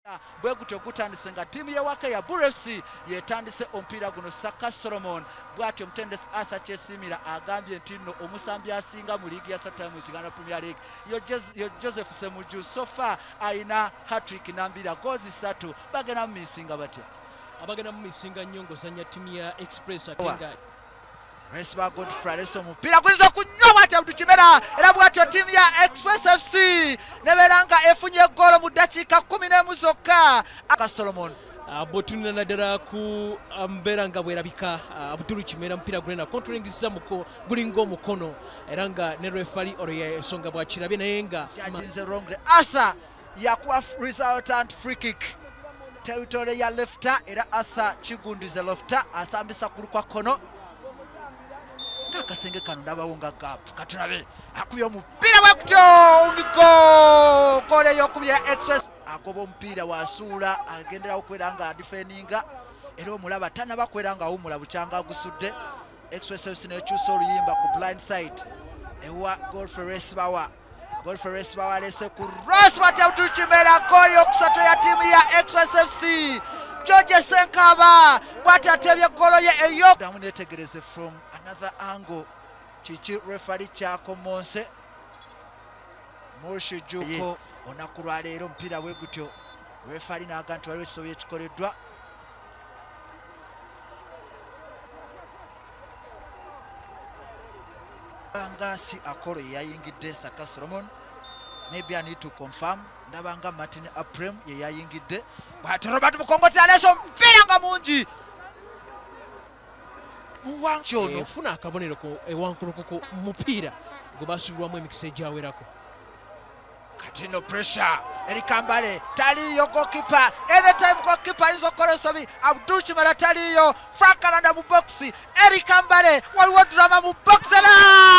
bwe gutyo gutandise nga ttiimu y'ewaka ya Buru FC yetandise omupiira guno Saka Solomon bw'atyo omutendesi Athure Kyesimila agambye nti nno omusambi asinga mu liigi ya Satire mu Uganda Premier League yo Joseph Semuju so far alina hat-trick nambira goals 3 bagenda mu misinga batya abagenda mu misinga nnyo ng'ozannya ttiimu ya Express atenga Resba Godfrey leso mupira kuyinza kunywa bwatyo Bugembe era bwatyo ttiimu ya Express FC neberanga efunye golo mu dakiika 10 zokka Saka Solomon botunina naddala ku mbeera nga bwerabika Athure kimera mpira gulena controlingisa muko gulinga omukono era nga ne refari olwo yensonga bwakirabye naye nga yajinze wrongly Athure yakuwa resultant free kick territory ya lefta era Athure kigundize lefta asambisa kulukwa kono akasenge kano ndabawo nga gap katulabe akubye omupira bwakutyo gole y'okubya Express akoba omupiira wasuula agendera okwera nga defendinga era omulaba tanaba kwera nga awumula bukyanga agusudde Express FC nekyusa oluyimba ku blind side ewa Godfrey Resbawa alese ku Ross batya Athure kimera goli yokusatu ya ttiimu ya Express FC George Senkaba bwatatebye golo ye eyo damu netegereze from another angle chichi referee chako Monse Moshi Juko onakulwa leero mpira bwe gutyo referee n'agantu waliwo ekisobye ekikoleddwa Angasi akolo yayingidde Saka Solomon maybe I need to confirm ndabanga Martin Aprem yayingidde bwatyo Robert Mukongoti aleso mpira nga mungi muwanchono efuna akabonero ko ewankuluko ku mupiira gwe basubirwamu emikisa egyawerako kati no pressure erikambale taliyo goalkeeper anytime goalkeeper izo korosabi Athure kimera taliyo Frankalanda mu box erikambale waliwo drama mu box la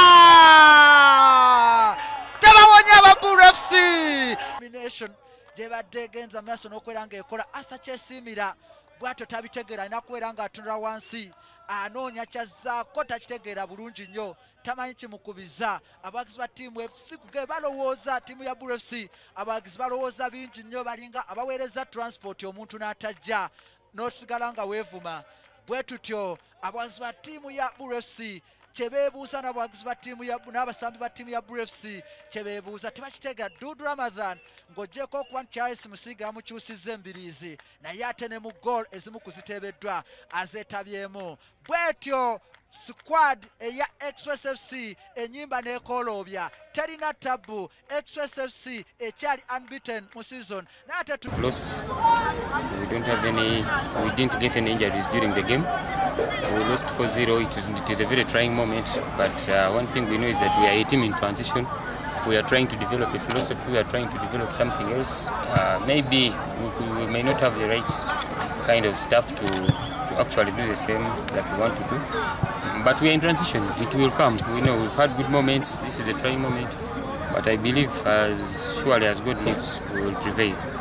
tabawonya aba Buru FC combination jebadde genza maaso n'okwera nga ekola Athure Kyesimila bwatyo tabitegeera alina kubeera nga atunula wansi anoonya kyazzaako takitegeera bulungi nnyo tamanyi kimukubiza abawagizi ba ttiimu FC kuge balowooza ttiimu ya Buru FC abawagizi balowooza bingi nnyo balinga abaweereza transport omuntu n'atajja n'osigala nga weevuma bwe tutyo abawagizi ba ttiimu ya Buru FC kyebeebuuza n'abawagizi ba ttiimu ya n'abasambi ba ttiimu ya Buru FC kyebeebuuza tebakitegeera Dudu Ramadan ng'oggyeko okuba nti Charles Musiga yamukyusizza embiriizi naye ate ne mu goal ezimu kuziteebeddwa azeetabyemu bwetyo squad eya Express FC enyimba n'ekoloobya terina tabu Express FC ekyali unbeaten mu season n'ate lost. We didn't get any injuries during the game. We lost 4-0. It is a very trying moment, but one thing we know is that we are a team in transition. We are trying to develop a philosophy. We are trying to develop something else. Maybe we may not have the right kind of stuff to actually do the same that we want to do. But we are in transition. It will come. We know we've had good moments. This is a trying moment. But I believe as surely as God lives, we will prevail.